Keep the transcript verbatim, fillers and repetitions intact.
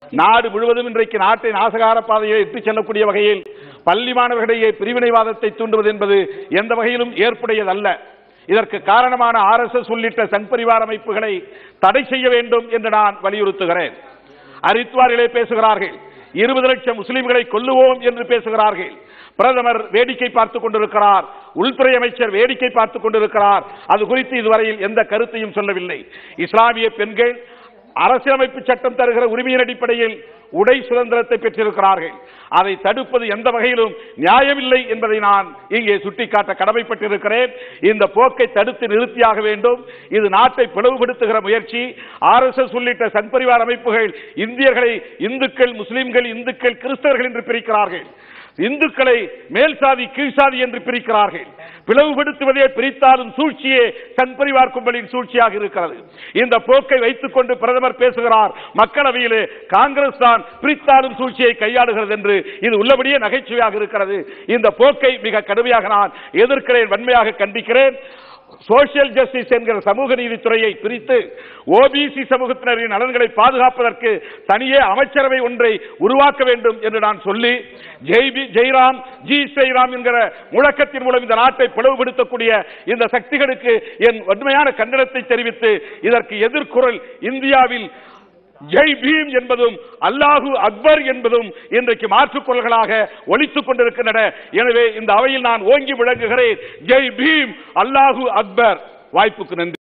நாடு முழுவதும் இன்றைக்கு நாட்டை நாசகார பாதையை இட்டுச் செல்லக்கூடிய வகையில் பள்ளி மாணவர்களிடையே பிரிவினைவாதத்தை தூண்டுவது என்பது எந்த வகையிலும் ஏற்புடையதல்ல. இதற்கு காரணமான ஆர் எஸ் எஸ் உள்ளிட்ட சங் பரிவார அமைப்புகளை தடை செய்ய வேண்டும் என்று நான் வலியுறுத்துகிறேன். ஹரித்வாரிலே பேசுகிறார்கள், இருபது லட்சம் முஸ்லிம்களை கொல்லுவோம் என்று பேசுகிறார்கள். பிரதமர் வேடிக்கை பார்த்துக் கொண்டிருக்கிறார், உள்துறை அமைச்சர் வேடிக்கை பார்த்துக் கொண்டிருக்கிறார். அது குறித்து இதுவரையில் எந்த கருத்தையும் சொல்லவில்லை. இஸ்லாமிய பெண்கள் அரசியலமைப்பு சட்டம் தருகிற உரிமையின் அடிப்படையில் உடை சுதந்திரத்தை பெற்றிருக்கிறார்கள். அதை தடுப்பது எந்த வகையிலும் நியாயமில்லை என்பதை நான் இங்கே சுட்டிக்காட்ட கடமைப்பட்டிருக்கிறேன். இந்த போக்கை தடுத்து நிறுத்தியாக வேண்டும். இது நாட்டை பிளவுபடுத்துகிற முயற்சி. ஆர் எஸ் எஸ் உள்ளிட்ட சங் பரிவார அமைப்புகள் இந்தியர்களை இந்துக்கள், முஸ்லிம்கள், இந்துக்கள், கிறிஸ்தவர்கள் என்று பிரிக்கிறார்கள். இந்துக்களை மேல் சாதி கீழ் சாதி என்று பிரிக்கிறார்கள். பிளவுபடுத்துவதே பிரித்தாலும் சூழ்ச்சியே சங் பரிவார் கும்பலின் சூழ்ச்சியாக இருக்கிறது. இந்த போக்கை வைத்துக் கொண்டு பிரதமர் பேசுகிறார், மக்களவையிலே காங்கிரஸ் தான் பிரித்தாலும் சூழ்ச்சியை கையாளுகிறது என்று. இது உள்ளபடியே நகைச்சுவையாக இருக்கிறது. இந்த போக்கை மிக கடுமையாக நான் எதிர்க்கிறேன், வன்மையாக கண்டிக்கிறேன். சோசியல் ஜஸ்டிஸ் என்கிற சமூக நீதித்துறையை பிரித்து ஓபிசி சமூகத்தினரின் நலன்களை பாதுகாப்பதற்கு தனியே அமைச்சரவை ஒன்றை உருவாக்க வேண்டும் என்று நான் சொல்லி, ஜெய் ஜெய்ராம் ஜி ஸ்ரீராம் என்கிற முழக்கத்தின் மூலம் இந்த நாட்டை பிளவுபடுத்தக்கூடிய இந்த சக்திகளுக்கு என் வன்மையான கண்டனத்தை தெரிவித்து இதற்கு எதிர்குரல் இந்தியாவில் ஜெய் பீம் என்பதும் அல்லாஹு அக்பர் என்பதும் இன்றைக்கு மாற்றுக் குரல்களாக ஒலித்துக் கொண்டிருக்கின்றன. எனவே இந்த அவையில் நான் ஓங்கி விளங்குகிறேன், ஜெய் பீம், அல்லாஹு அக்பர். வாய்ப்புக்கு நன்றி.